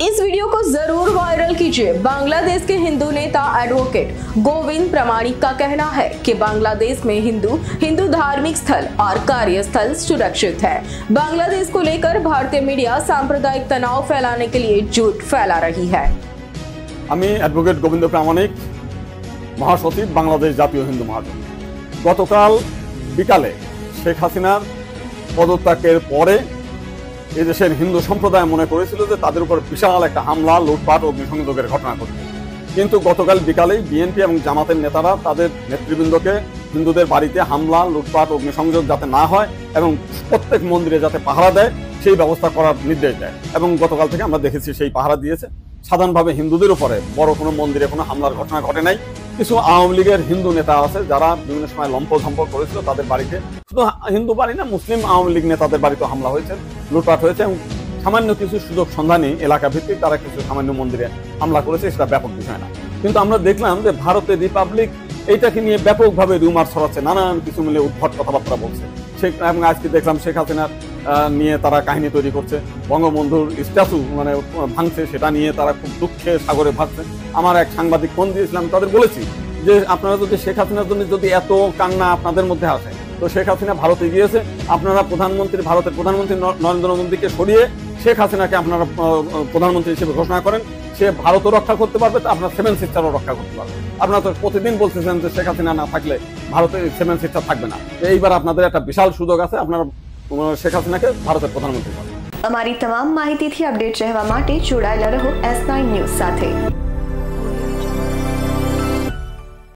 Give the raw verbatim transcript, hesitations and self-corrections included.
इस वीडियो को जरूर वायरल कीजिए। बांग्लादेश के हिंदू नेता एडवोकेट गोविंद प्रमाणिक का कहना है कि बांग्लादेश में हिंदू हिंदू धार्मिक स्थल और कार्यस्थल सुरक्षित है। बांग्लादेश को लेकर भारतीय मीडिया सांप्रदायिक तनाव फैलाने के लिए झूठ फैला रही है। আমি অ্যাডভোকেট গোবিন্দ প্রামাণিক, মহাসচিব, বাংলাদেশ জাতীয় হিন্দু মহাজোট। গতকাল বিকালে শেখ হাসিনার পদত্যাগের পরে এদেশের হিন্দু সম্প্রদায় মনে করেছিল যে তাদের উপর বিশাল একটা হামলা, লুটপাট ও অগ্নিসংযোগের ঘটনা ঘটবে। কিন্তু গতকাল বিকালেই বিএনপি এবং জামাতের নেতারা তাদের নেতৃবৃন্দকে হিন্দুদের বাড়িতে হামলা, লুটপাট, অগ্নিসংযোগ যাতে না হয় এবং প্রত্যেক মন্দিরে যাতে পাহারা দেয় সেই ব্যবস্থা করার নির্দেশ দেয়। এবং গতকাল থেকে আমরা দেখেছি সেই পাহারা দিয়েছে। সাধারণভাবে হিন্দুদের উপরে বড় কোনো মন্দিরে কোনো হামলার ঘটনা ঘটে নাই। কিছু আওয়ামী লীগের হিন্দু নেতা আছে যারা বিভিন্ন সময় লম্পঝম্প করেছিল, তাদের বাড়িতে, শুধু হিন্দু বাড়ি না, মুসলিম আওয়ামী লীগ নেতাদের বাড়িতে হামলা হয়েছে, লুটপাট হয়েছে এবং সামান্য কিছু সুযোগ সন্ধানী এলাকা ভিত্তিক তারা কিছু সামান্য মন্দিরে হামলা করেছে, সেটা ব্যাপক বিষয় না। কিন্তু আমরা দেখলাম যে ভারতের রিপাবলিক এইটাকে নিয়ে ব্যাপকভাবে রুমার ছড়াচ্ছে, নানান কিছু মিলে উদ্ভট কথাবার্তা বলছে। এবং আজকে দেখলাম শেখ হাসিনার নিয়ে তারা কাহিনী তৈরি করছে, বঙ্গবন্ধুর স্ট্যাচু মানে ভাঙছে, সেটা নিয়ে তারা খুব দুঃখে সাগরে ভাগছে। আমার এক সাংবাদিক ফোন দিয়েছিলাম, তাদের বলেছি যে আপনারা যদি শেখ হাসিনার জন্য যদি এত কান্না আপনাদের মধ্যে আসে, তো শেখ হাসিনা ভারতে গিয়েছে, আপনারা প্রধানমন্ত্রী ভারতের প্রধানমন্ত্রী নরেন্দ্র মোদীকে সরিয়ে শেখ হাসিনাকে আপনারা প্রধানমন্ত্রী হিসেবে ঘোষণা করেন, সে ভারতও রক্ষা করতে পারবে, তো আপনার সেভেন সিস্টারও রক্ষা করতে পারবে। আপনারা তো প্রতিদিন বলতেছেন যে শেখ হাসিনা না থাকলে ভারতে সেভেন সিস্টার থাকবে না। এইবার আপনাদের একটা বিশাল সুযোগ আছে, আপনারা શેખ હાસીનાકે ભારતના પ્રધાનમંત્રી। અમારી તમામ માહિતીથી અપડેટ રહેવા માટે જોડાયેલા રહો એસ નાઇન ન્યૂઝ સાથે।